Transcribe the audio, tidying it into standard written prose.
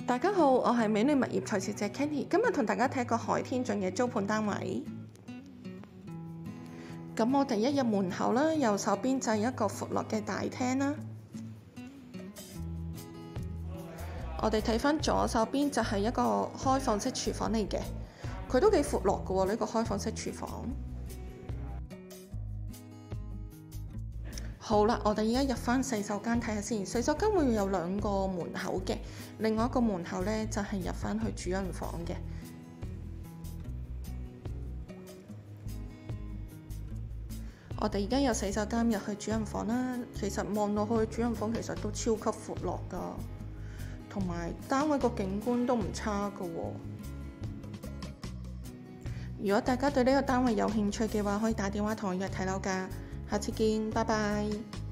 大家好，我係美女物業蔡小姐 Kenny， 今日同大家睇一個海天俊嘅租盤單位。咁我第一入門口啦，右手邊就係一個闊落嘅大廳啦。我哋睇返左手邊就係一個開放式廚房嚟嘅，佢都幾闊落嘅喎，呢個開放式廚房。好啦，我哋而家入返洗手間睇下先。洗手間會有兩個門口嘅，另外一個門口呢就係入返去主人房嘅。我哋而家由洗手間入去主人房啦。其實望落去主人房其實都超級闊落㗎，同埋單位個景觀都唔差㗎喎。如果大家對呢個單位有興趣嘅話，可以打電話同我約睇樓㗎。下次見，拜拜。